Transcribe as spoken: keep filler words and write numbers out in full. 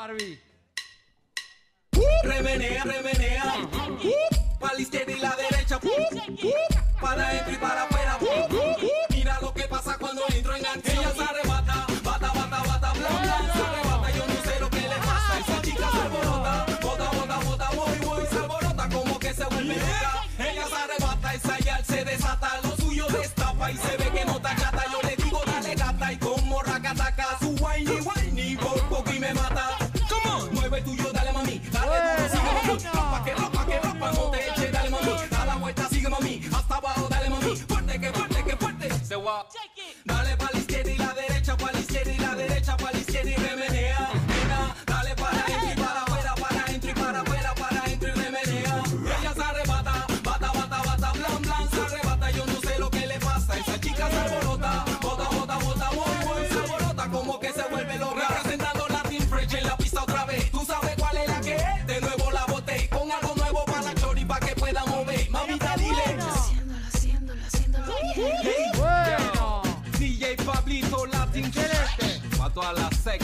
Barbie. Remenea, remenea. Para la izquierda y la derecha. Para adentro y para afuera. Mira lo que pasa cuando entro en acción. Ella se arrebata, bata, bata, bata, bla, bla. Se arrebata, yo no sé lo que le pasa. Esa chica se alborota, bota, bota, bota, voy, voy. Se alborota como que se vuelve loca. Ella se arrebata, esa yal se desata. Lo suyo destapa y se ve que no está chata. Yo le digo dale gata y como racataca. Su whiny, whiny, por poco y me mata. Come on, mueve tuyo, dale mami. Dale duro, sigue mami. Ropa que ropa, que ropa, no te eche, dale mami. A la vuelta, sigue mami. Hasta abajo, dale mami. Fuerte, que fuerte, que fuerte. Se va. Dale pa' la izquierda y la derecha, pa' la izquierda y la derecha, pa' la izquierda y remenea. Nena, dale para adentro y para afuera, para adentro y para afuera, para adentro y remenea. Ella se arrebata, bata, bata, bata, blan, blan, se arrebata, yo no sé lo que le pasa. Esa chica se alborota, bota, bota, bota, voy, voy, se alborota como que se vuelve loca. Representando Latin Fresh en la pista otra vez. Tú sabes cuál es la que es, de nuevo la boté. Con algo nuevo para la chori, pa' que pueda mover. Mamita, dile. Haciéndolo, haciéndolo, haciéndolo bien. Hey, Bueno. D J Pablito Latin Excelente. Pa' todas las sex